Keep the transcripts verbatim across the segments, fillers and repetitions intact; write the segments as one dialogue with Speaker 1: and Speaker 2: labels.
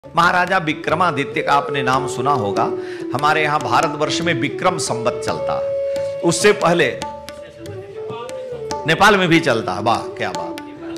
Speaker 1: महाराजा विक्रमादित्य का आपने नाम सुना होगा। हमारे यहाँ भारतवर्ष में विक्रम संवत चलता है, उससे पहले नेपाल में भी चलता है। वाह क्या बात।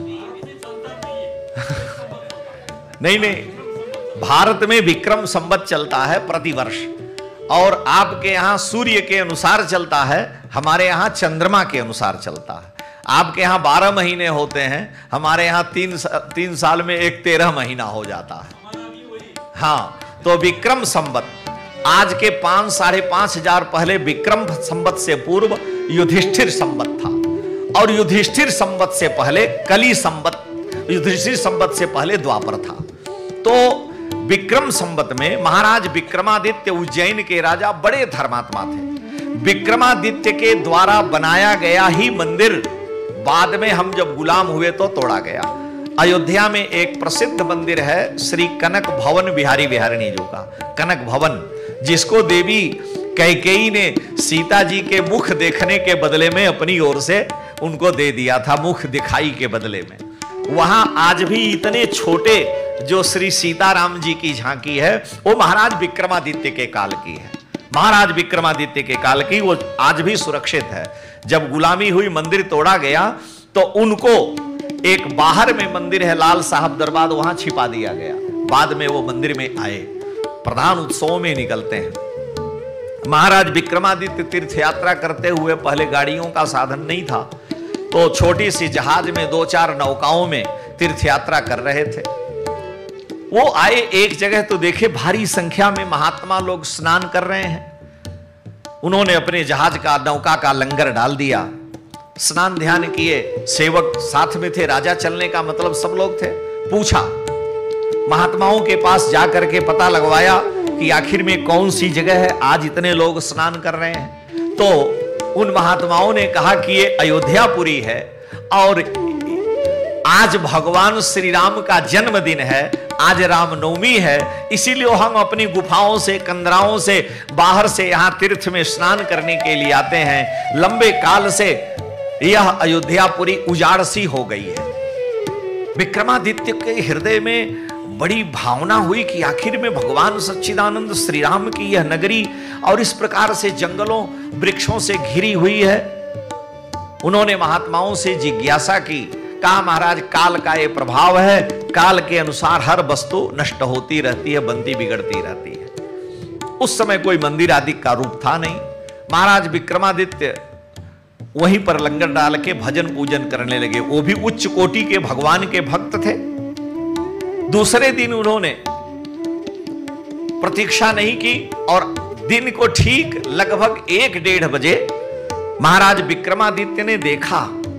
Speaker 1: नहीं नहीं, भारत में विक्रम संवत चलता है प्रतिवर्ष, और आपके यहाँ सूर्य के अनुसार चलता है, हमारे यहाँ चंद्रमा के अनुसार चलता है। आपके यहाँ बारह महीने होते हैं, हमारे यहाँ तीन तीन साल में एक तेरह महीना हो जाता है। हाँ, तो विक्रम संवत आज के पांच साढ़े पांच हजार पहले विक्रम संवत से पूर्व युधिष्ठिर संवत था, और युधिष्ठिर संवत से पहले कली संवत, युधिष्ठिर संवत से पहले द्वापर था। तो विक्रम संवत में महाराज विक्रमादित्य उज्जैन के राजा बड़े धर्मात्मा थे। विक्रमादित्य के द्वारा बनाया गया ही मंदिर बाद में हम जब गुलाम हुए तो तोड़ा गया। अयोध्या में एक प्रसिद्ध मंदिर है श्री कनक भवन बिहारी बिहारिणी जी का, कनक भवन, जिसको देवी कैकेयी ने सीता जी के मुख देखने के बदले में अपनी ओर से उनको दे दिया था, मुख दिखाई के बदले में। वहां आज भी इतने छोटे जो श्री सीताराम जी की झांकी है वो महाराज विक्रमादित्य के काल की है। महाराज विक्रमादित्य के काल की वो आज भी सुरक्षित है। जब गुलामी हुई मंदिर तोड़ा गया तो उनको एक बाहर में मंदिर है लाल साहब दरबार, वहां छिपा दिया गया। बाद में वो मंदिर में आए, प्रधान उत्सवों में निकलते हैं। महाराज विक्रमादित्य तीर्थ यात्रा करते हुए पहले गाड़ियों का साधन नहीं था, तो छोटी सी जहाज में दो चार नौकाओं में तीर्थ यात्रा कर रहे थे। वो आए एक जगह तो देखे भारी संख्या में महात्मा लोग स्नान कर रहे हैं। उन्होंने अपने जहाज का, नौका का लंगर डाल दिया, स्नान ध्यान किए, सेवक साथ में थे, राजा चलने का मतलब सब लोग थे। पूछा, महात्माओं के पास जाकर के पता लगवाया कि आखिर में कौन सी जगह है आज इतने लोग स्नान कर रहे हैं। तो उन महात्माओं ने कहा कि ये अयोध्यापुरी है और आज भगवान श्री राम का जन्मदिन है, आज रामनवमी है, इसीलिए हम अपनी गुफाओं से, कंदराओं से, बाहर से यहां तीर्थ में स्नान करने के लिए आते हैं। लंबे काल से यह अयोध्यापुरी उजाड़ सी हो गई है। विक्रमादित्य के हृदय में बड़ी भावना हुई कि आखिर में भगवान सच्चिदानंद श्री राम की यह नगरी और इस प्रकार से जंगलों वृक्षों से घिरी हुई है। उन्होंने महात्माओं से जिज्ञासा की, कहा महाराज काल का ये प्रभाव है, काल के अनुसार हर वस्तु नष्ट होती रहती है, बनती बिगड़ती रहती है। उस समय कोई मंदिर आदि का रूप था नहीं। महाराज विक्रमादित्य वहीं पर लंगर डाल के भजन पूजन करने लगे। वो भी उच्च कोटि के भगवान के भक्त थे। दूसरे दिन उन्होंने प्रतीक्षा नहीं की और दिन को ठीक लगभग एक डेढ़ बजे महाराज विक्रमादित्य ने देखा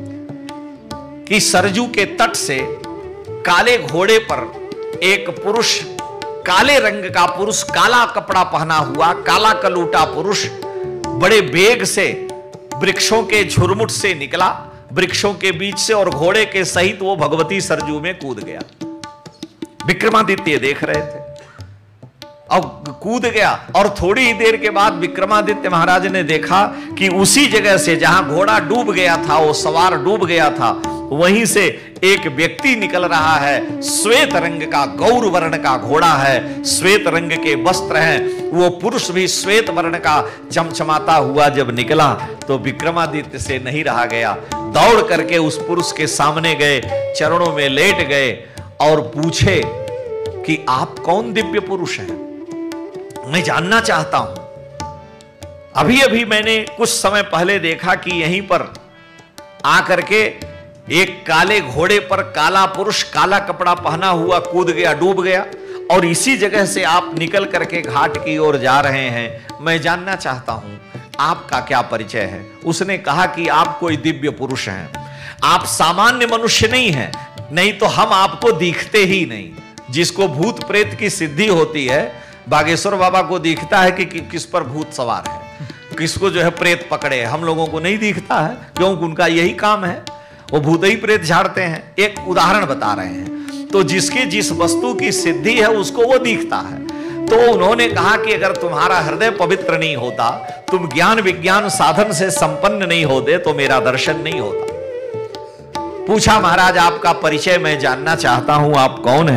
Speaker 1: कि सरजू के तट से काले घोड़े पर एक पुरुष, काले रंग का पुरुष, काला कपड़ा पहना हुआ, काला कलूटा पुरुष बड़े वेग से वृक्षों के झुरमुट से निकला, वृक्षों के बीच से, और घोड़े के सहित वो भगवती सरजू में कूद गया। विक्रमादित्य देख रहे थे और कूद गया, और थोड़ी ही देर के बाद विक्रमादित्य महाराज ने देखा कि उसी जगह से जहां घोड़ा डूब गया था, वो सवार डूब गया था, वहीं से एक व्यक्ति निकल रहा है। श्वेत रंग का, गौर वर्ण का घोड़ा है, श्वेत रंग के वस्त्र हैं। वो पुरुष भी श्वेत वर्ण का चमचमाता हुआ जब निकला तो विक्रमादित्य से नहीं रहा गया, दौड़ करके उस पुरुष के सामने गए, चरणों में लेट गए और पूछे कि आप कौन दिव्य पुरुष हैं, मैं जानना चाहता हूं। अभी अभी मैंने कुछ समय पहले देखा कि यहीं पर आकर के एक काले घोड़े पर काला पुरुष, काला कपड़ा पहना हुआ कूद गया, डूब गया, और इसी जगह से आप निकल करके घाट की ओर जा रहे हैं। मैं जानना चाहता हूं आपका क्या परिचय है। उसने कहा कि आप कोई दिव्य पुरुष हैं, आप सामान्य मनुष्य नहीं हैं, नहीं तो हम आपको दिखते ही नहीं। जिसको भूत प्रेत की सिद्धि होती है, बागेश्वर बाबा को दिखता है कि, कि किस पर भूत सवार है, किसको जो है प्रेत पकड़े, हम लोगों को नहीं दिखता है, क्योंकि उनका यही काम है, वो भूत ही प्रेत झाड़ते हैं। एक उदाहरण बता रहे हैं। तो जिसकी जिस वस्तु की सिद्धि है उसको वो दिखता है। तो उन्होंने कहा कि अगर तुम्हारा हृदय पवित्र नहीं होता, तुम ज्ञान विज्ञान साधन से संपन्न नहीं होते, तो मेरा दर्शन नहीं होता। पूछा महाराज आपका परिचय मैं जानना चाहता हूं, आप कौन हैं।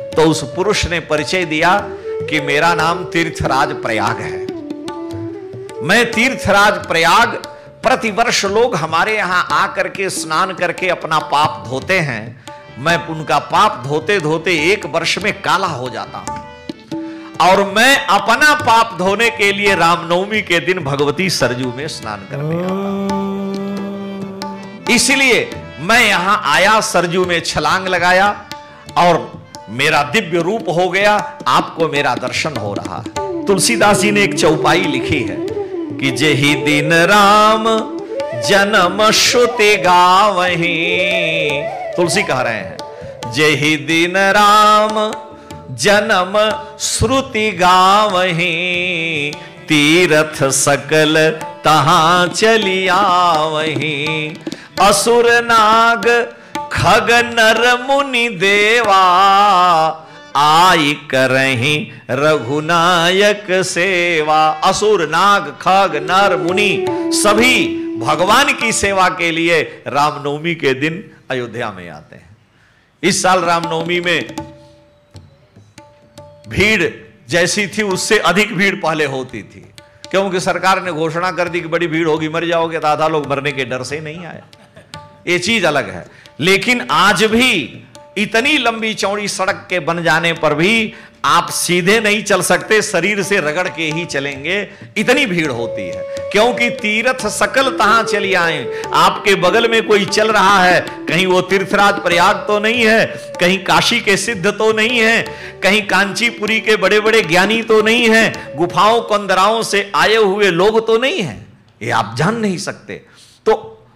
Speaker 1: तो उस पुरुष ने परिचय दिया कि मेरा नाम तीर्थराज प्रयाग है। मैं तीर्थराज प्रयाग, प्रतिवर्ष लोग हमारे यहां आकर के स्नान करके अपना पाप धोते हैं। मैं उनका पाप धोते धोते एक वर्ष में काला हो जाता हूं, और मैं अपना पाप धोने के लिए रामनवमी के दिन भगवती सरजू में स्नान करने आता हूं। इसलिए मैं यहां आया, सरजू में छलांग लगाया और मेरा दिव्य रूप हो गया, आपको मेरा दर्शन हो रहा है। तुलसीदास जी ने एक चौपाई लिखी है कि जेहि दिन राम जन्म श्रुति गावहीं, तुलसी कह रहे हैं जेहि दिन राम जन्म श्रुति गावहीं, तीर्थ सकल तहां चलिया वहीं, असुर नाग खग नर मुनि देवा, आई करहीं रघुनायक सेवा। असुर नाग खग नर मुनि सभी भगवान की सेवा के लिए रामनवमी के दिन अयोध्या में आते हैं। इस साल रामनवमी में भीड़ जैसी थी उससे अधिक भीड़ पहले होती थी, क्योंकि सरकार ने घोषणा कर दी कि बड़ी भीड़ होगी, मर जाओगे, तो आधा लोग मरने के डर से नहीं आए। ये चीज अलग है। लेकिन आज भी इतनी लंबी चौड़ी सड़क के बन जाने पर भी आप सीधे नहीं चल सकते, शरीर से रगड़ के ही चलेंगे, इतनी भीड़ होती है। क्योंकि तीर्थ सकल तहां चली आए। आपके बगल में कोई चल रहा है, कहीं वो तीर्थराज प्रयाग तो नहीं है, कहीं काशी के सिद्ध तो नहीं है, कहीं कांचीपुरी के बड़े बड़े ज्ञानी तो नहीं है, गुफाओं कंदराओं से आए हुए लोग तो नहीं है, ये आप जान नहीं सकते। तो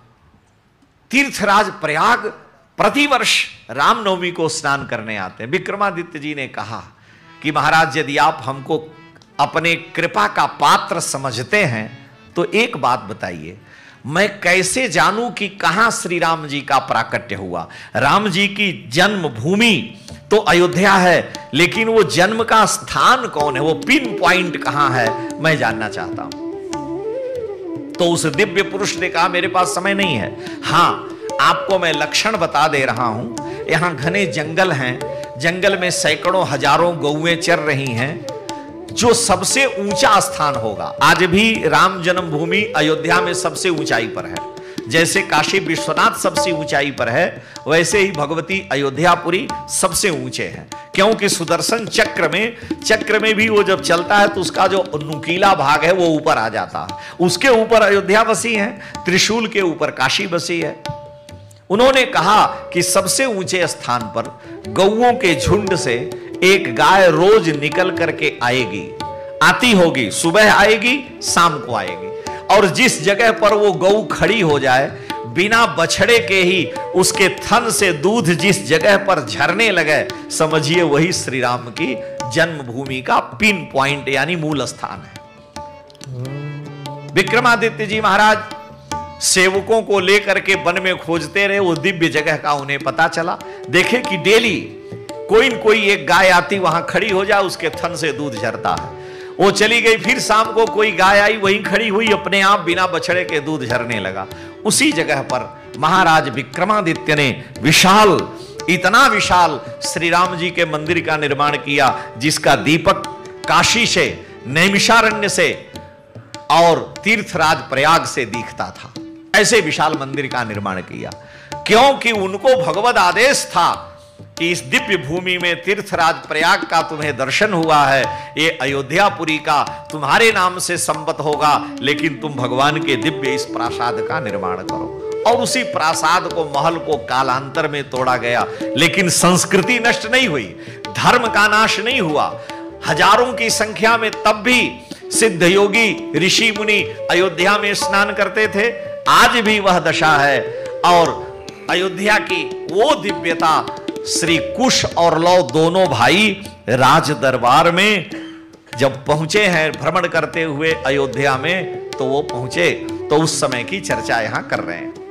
Speaker 1: तीर्थराज प्रयाग प्रतिवर्ष रामनवमी को स्नान करने आते हैं। विक्रमादित्य जी ने कहा कि महाराज यदि आप हमको अपने कृपा का पात्र समझते हैं तो एक बात बताइए, मैं कैसे जानूं कि कहां श्री राम जी का प्राकट्य हुआ। राम जी की जन्म भूमि तो अयोध्या है, लेकिन वो जन्म का स्थान कौन है, वो पिन पॉइंट कहां है, मैं जानना चाहता हूं। तो उस दिव्य पुरुष ने कहा मेरे पास समय नहीं है, हां आपको मैं लक्षण बता दे रहा हूं। यहां घने जंगल हैं, जंगल में सैकड़ों हजारों गौएं चर रही हैं, जो सबसे ऊंचा स्थान होगा। आज भी राम जन्मभूमि अयोध्या में सबसे ऊंचाई पर है। जैसे काशी विश्वनाथ सबसे ऊंचाई पर है, वैसे ही भगवती अयोध्यापुरी सबसे ऊंचे हैं। क्योंकि सुदर्शन चक्र में चक्र में भी वो जब चलता है तो उसका जो नुकीला भाग है वो ऊपर आ जाता है। उसके ऊपर अयोध्या बसी है, त्रिशूल के ऊपर काशी बसी है। उन्होंने कहा कि सबसे ऊंचे स्थान पर गौओं के झुंड से एक गाय रोज निकल करके आएगी, आती होगी, सुबह आएगी, शाम को आएगी, और जिस जगह पर वो गौ खड़ी हो जाए, बिना बछड़े के ही उसके थन से दूध जिस जगह पर झरने लगे, समझिए वही श्री राम की जन्मभूमि का पिन पॉइंट यानी मूल स्थान है। विक्रमादित्य जी महाराज सेवकों को लेकर के वन में खोजते रहे, वो दिव्य जगह का उन्हें पता चला। देखे कि डेली कोई न कोई एक गाय आती, वहां खड़ी हो जाए, उसके थन से दूध झरता है। वो चली गई, फिर शाम को कोई गाय आई, वहीं खड़ी हुई, अपने आप बिना बछड़े के दूध झरने लगा। उसी जगह पर महाराज विक्रमादित्य ने विशाल, इतना विशाल श्री राम जी के मंदिर का निर्माण किया, जिसका दीपक काशी से, नैमिषारण्य से और तीर्थराज प्रयाग से दिखता था। ऐसे विशाल मंदिर का निर्माण किया, क्योंकि उनको भगवद आदेश था कि इस दिव्य भूमि में तीर्थराज प्रयाग का तुम्हें दर्शन हुआ है, ये अयोध्यापुरी का तुम्हारे नाम से संपत होगा, लेकिन तुम भगवान के दिव्य इस प्रासाद का निर्माण करो। और उसी प्रासाद को, महल को कालांतर में तोड़ा गया, लेकिन संस्कृति नष्ट नहीं हुई, धर्म का नाश नहीं हुआ। हजारों की संख्या में तब भी सिद्ध योगी ऋषि मुनि अयोध्या में स्नान करते थे, आज भी वह दशा है। और अयोध्या की वो दिव्यता, श्री कुश और लौ दोनों भाई राज दरबार में जब पहुंचे हैं भ्रमण करते हुए अयोध्या में, तो वो पहुंचे तो उस समय की चर्चा यहां कर रहे हैं।